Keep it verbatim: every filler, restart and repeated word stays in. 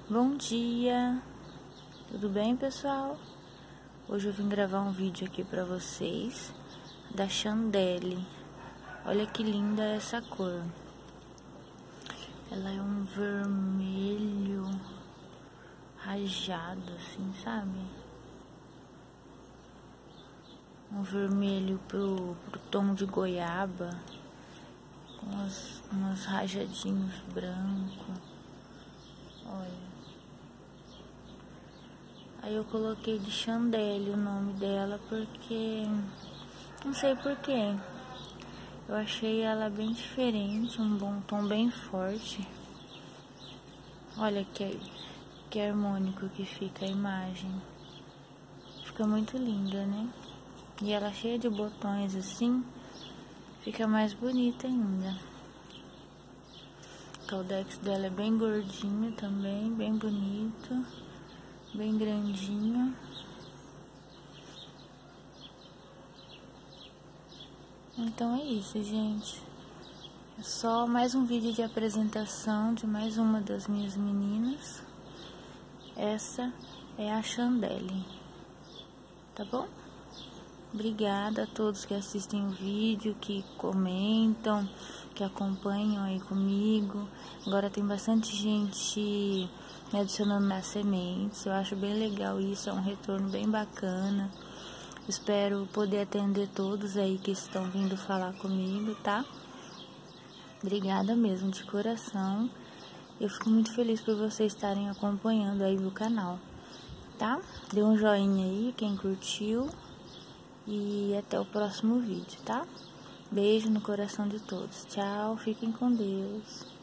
Bom dia, tudo bem, pessoal? Hoje eu vim gravar um vídeo aqui pra vocês da Chandelle. Olha que linda essa cor. Ela é um vermelho rajado, assim, sabe? Um vermelho pro, pro tom de goiaba, com umas, umas rajadinhos brancos. Olha. Aí eu coloquei de Chandelle o nome dela porque... não sei porquê. Eu achei ela bem diferente, um bom tom bem forte. Olha que, que harmônico que fica a imagem. Fica muito linda, né? E ela cheia de botões assim, fica mais bonita ainda. O caldex dela é bem gordinho também, bem bonito. Bem grandinho. Então é isso, gente. É só mais um vídeo de apresentação de mais uma das minhas meninas. Essa é a Chandelle. Tá bom? Obrigada a todos que assistem o vídeo, que comentam, que acompanham aí comigo. Agora tem bastante gente me adicionando nas sementes. Eu acho bem legal isso, é um retorno bem bacana. Espero poder atender todos aí que estão vindo falar comigo, tá? Obrigada mesmo, de coração. Eu fico muito feliz por vocês estarem acompanhando aí o canal, tá? Dê um joinha aí, quem curtiu. E até o próximo vídeo, tá? Beijo no coração de todos. Tchau, fiquem com Deus.